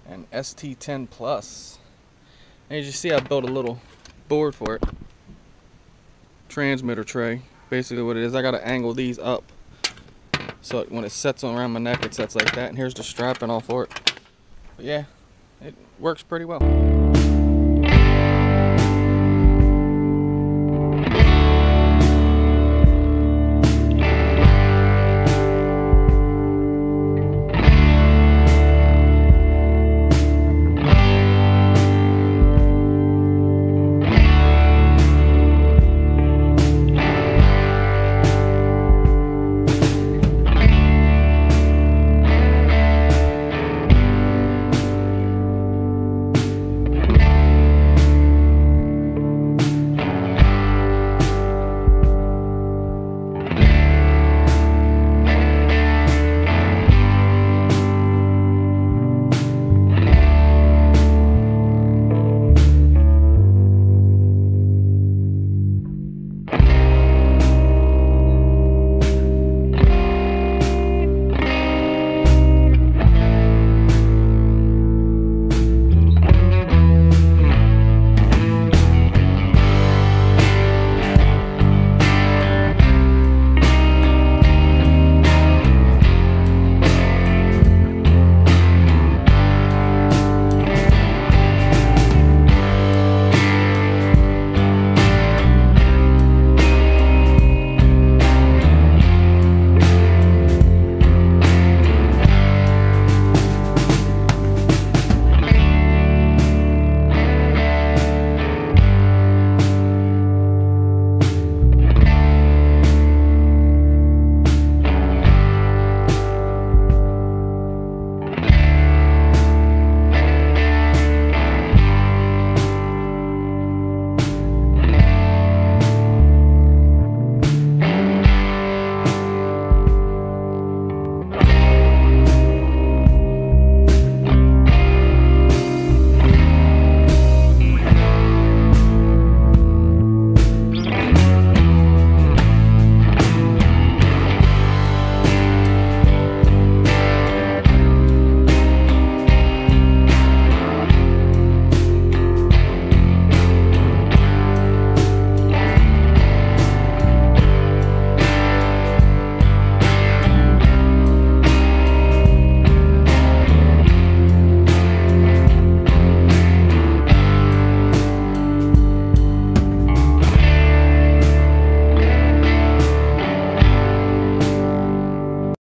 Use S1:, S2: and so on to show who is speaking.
S1: and ST10 Plus. And as you see, I built a little board for it. Transmitter tray. Basically what it is, I gotta angle these up so when it sets on around my neck, it sets like that. And here's the strap and all for it. But yeah, it works pretty well.